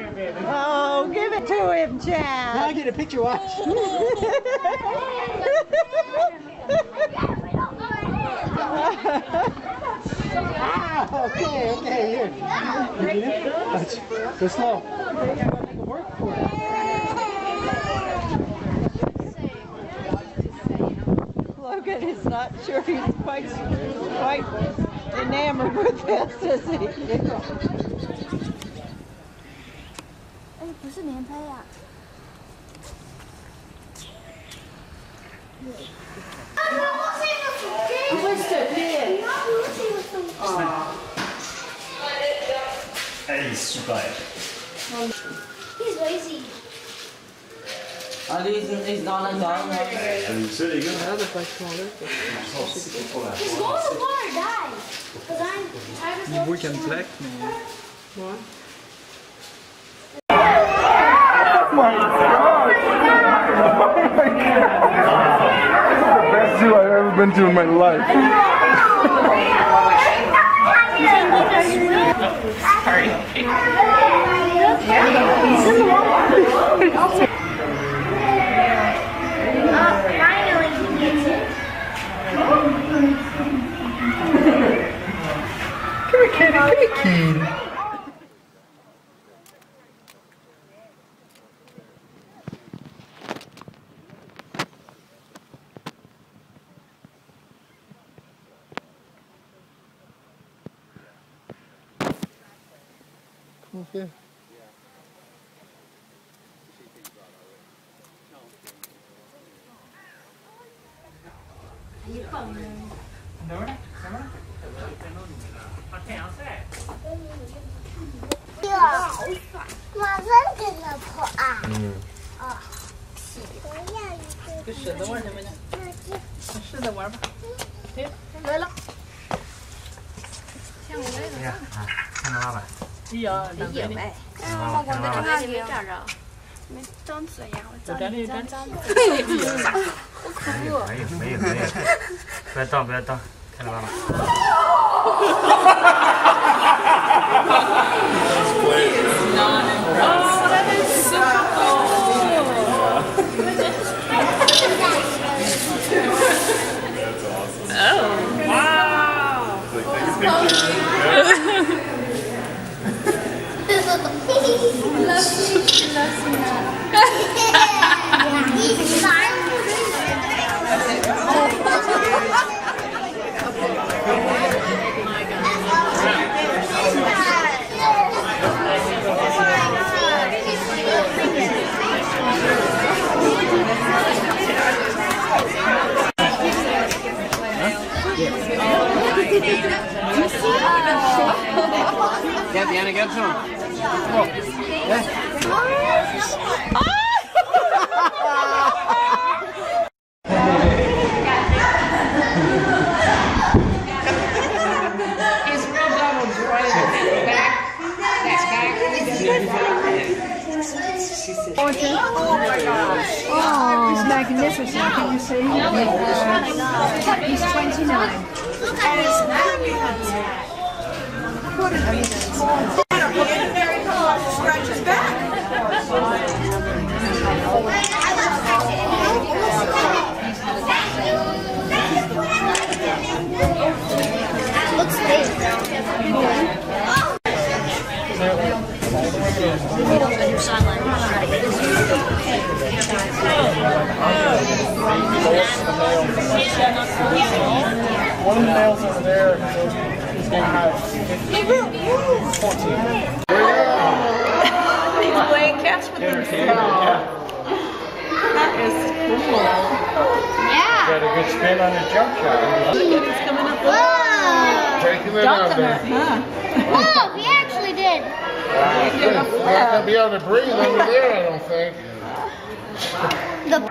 Oh, give it to him, Chad. Now I get a picture, watch. Okay, here. Go slow. Work for it. Logan is not sure he's quite enamored with this, is he? 哎，不是连拍呀。 不会随便。 Hey, he's super. He's lazy. He's not a dog. He's going He's going to want to die. Because I'm tired of We can black me. What? Oh my god! This is the best zoo I've ever been to in my life. Sorry. finally he gets it. Come here, kitty. Come here, kitty. Okay. Yeah, Diana, get some. Come on. His real dog was right back. That's back. Oh my gosh. Oh, he's magnificent. Can you see? Oh my God. He's 29. Look at his What an Scratch his back. looks big. One of the males over there is going to have 14. He's playing catch with himself. That is cool. Yeah. Got a good spin on the jump shot. Look at he's coming up. Whoa. Taking it out there. Whoa, he actually did. You're not going to be able to breathe under there, I don't think. The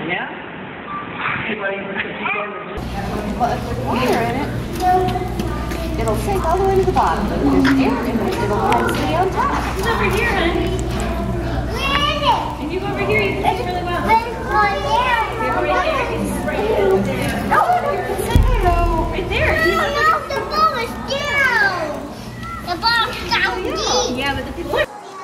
Yeah? Well, if there's water in it, it'll sink all the way to the bottom. But if there's air in it, it'll kind of stay on top. It's over here, honey. Where is it? If you go over here, you can see really well. It's right there. It's right there. No, right there. No, the ball is down. The ball is down deep. Yeah, but the people.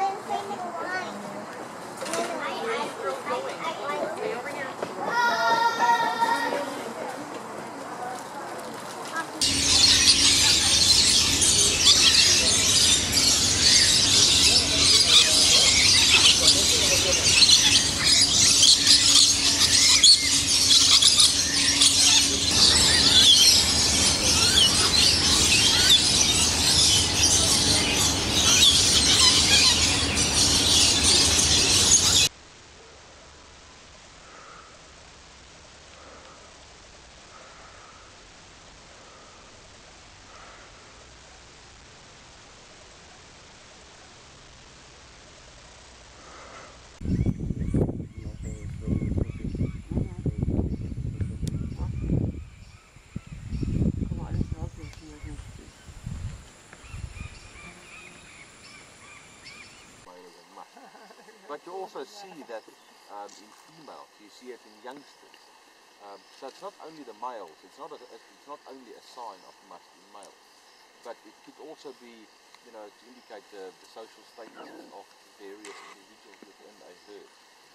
But you also see that in females, you see it in youngsters. So it's not only the males, it's not only a sign of must in males, but it could also be, you know, to indicate the social status of various individuals within a herd.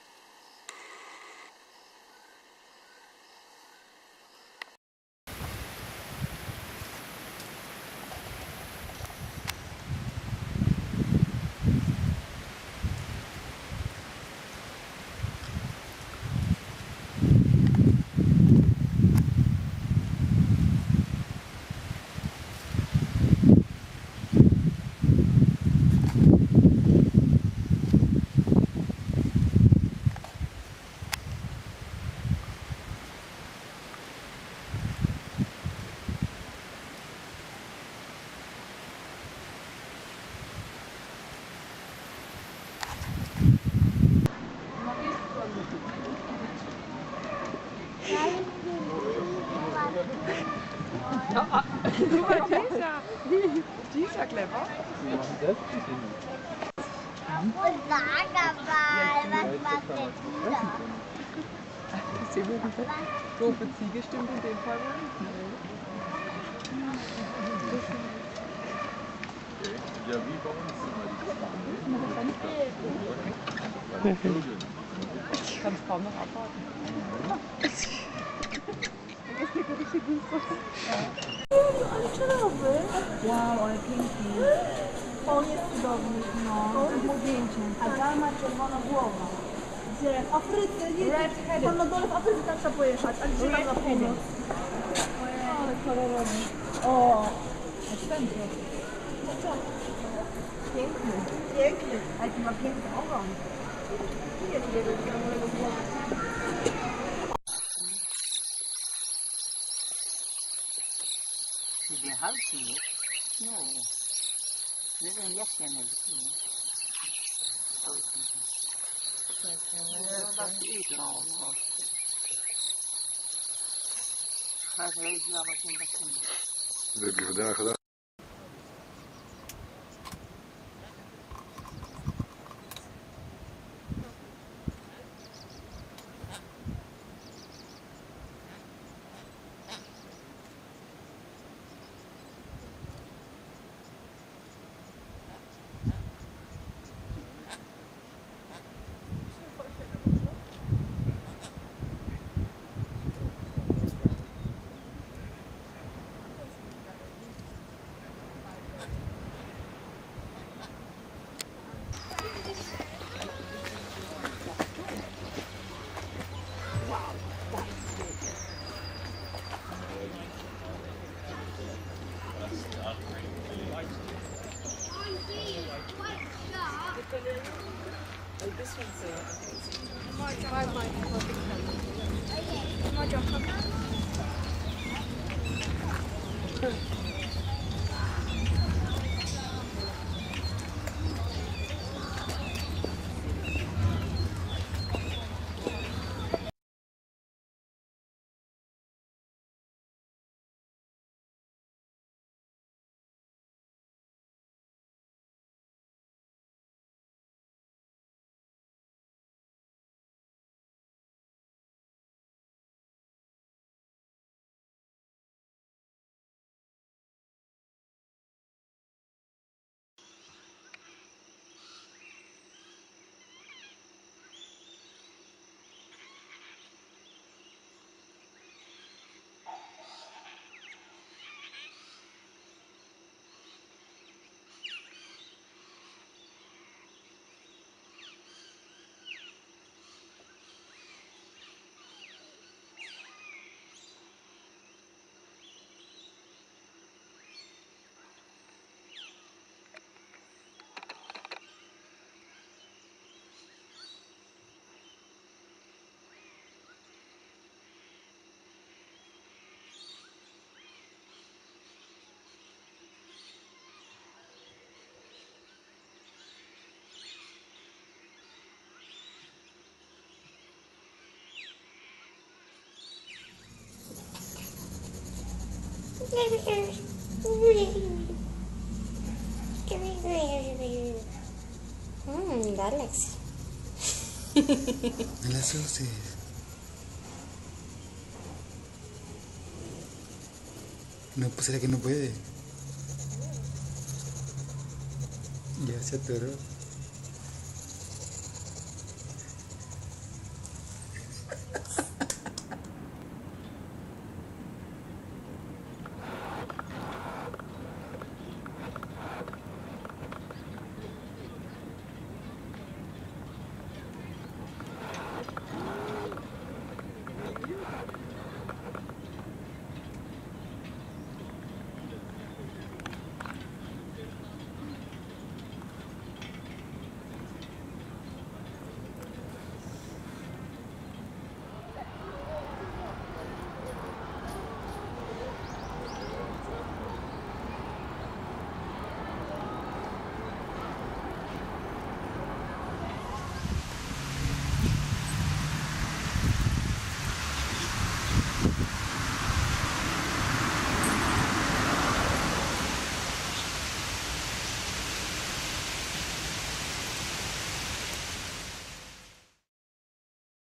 Die ist ja clever. Und sag mal, was macht der Tiger? Doofe Ziege stimmt in dem Fall wohl nicht. Ja, wie bei uns immer die Ich kann es kaum noch abwarten. Wow, ale pięknie. On jest cudowny, no. To zdjęcie. A tam ma czerwona głowa. Gdzie? W Afryce, nie? Tam na dole w Afryce tam trzeba pojechać. A gdzie tam na północ? Ale kolorowy. O! A święty. Co? Piękny. Piękny. Ale ty ma piękny ogon. Nie jest jego mojego głowy. Gdzie halki jest? No. Jeden jasnie nie wiem. No tak iść, no. Tak, ja iść na właśnie takim. Wygląda Galaxy. No la asustes. No, pues será que no puede. Ya se atoró.